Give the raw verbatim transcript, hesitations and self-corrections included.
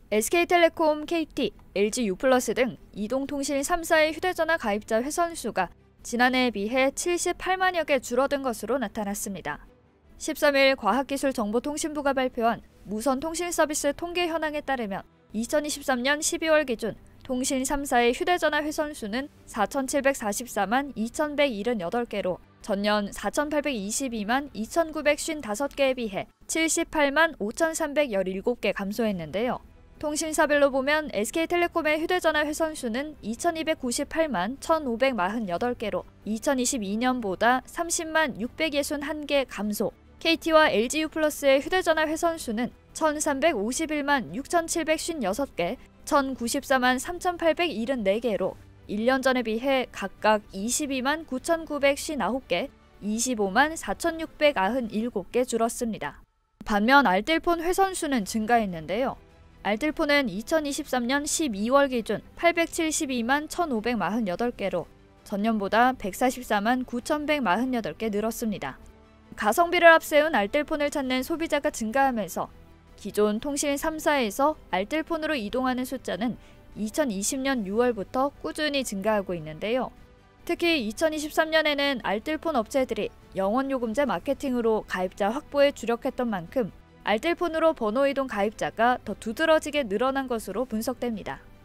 에스케이텔레콤, 케이티, 엘지 유플러스 등 이동통신 삼 사의 휴대전화 가입자 회선수가 지난해에 비해 칠십팔만여 개 줄어든 것으로 나타났습니다. 십삼 일 과학기술정보통신부가 발표한 무선통신서비스 통계 현황에 따르면 이천이십삼 년 십이월 기준 통신 삼 사의 휴대전화 회선수는 사천칠백사십사만 이천백칠십팔 개로 전년 사천팔백이십이만 이천구백오십오 개에 비해 칠십팔만 오천삼백십칠 개 감소했는데요. 통신사별로 보면 에스케이텔레콤의 휴대전화 회선수는 이천이백구십팔만 천오백사십팔 개로 이천이십이 년보다 삼십만 육백육십일 개 감소, 케이티와 엘지 유플러스의 휴대전화 회선수는 천삼백오십일만 육천칠백오십육 개, 천구십사만 삼천팔백칠십사 개로 일 년 전에 비해 각각 이십이만 구천구백오십구 개, 이십오만 사천육백구십칠 개 줄었습니다. 반면 알뜰폰 회선수는 증가했는데요. 알뜰폰은 이천이십삼 년 십이월 기준 팔백칠십이만 천오백사십팔 개로 전년보다 백사십사만 구천백사십팔 개 늘었습니다. 가성비를 앞세운 알뜰폰을 찾는 소비자가 증가하면서 기존 통신 삼 사에서 알뜰폰으로 이동하는 숫자는 이천이십 년 유월부터 꾸준히 증가하고 있는데요. 특히 이천이십삼 년에는 알뜰폰 업체들이 영원요금제 마케팅으로 가입자 확보에 주력했던 만큼 알뜰폰으로 번호 이동 가입자가 더 두드러지게 늘어난 것으로 분석됩니다.